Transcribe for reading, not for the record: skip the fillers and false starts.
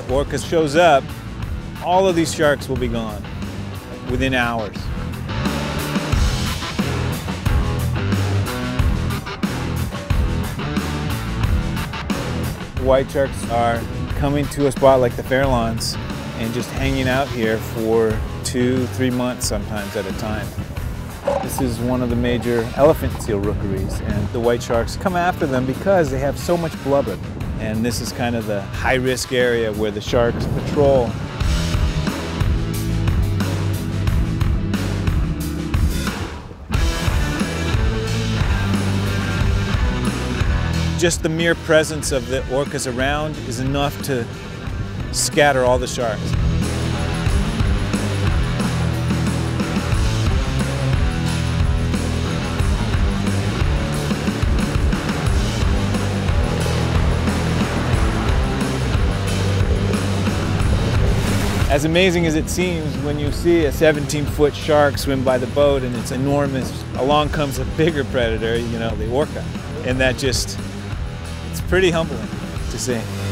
Orca shows up, all of these sharks will be gone within hours. White sharks are coming to a spot like the Fairlawns and just hanging out here for 2-3 months sometimes at a time. This is one of the major elephant seal rookeries, and the white sharks come after them because they have so much blubber. And this is kind of the high-risk area where the sharks patrol. Just the mere presence of the orcas around is enough to scatter all the sharks. As amazing as it seems when you see a 17-foot shark swim by the boat and it's enormous, along comes a bigger predator, you know, the orca. And that just, it's pretty humbling to see.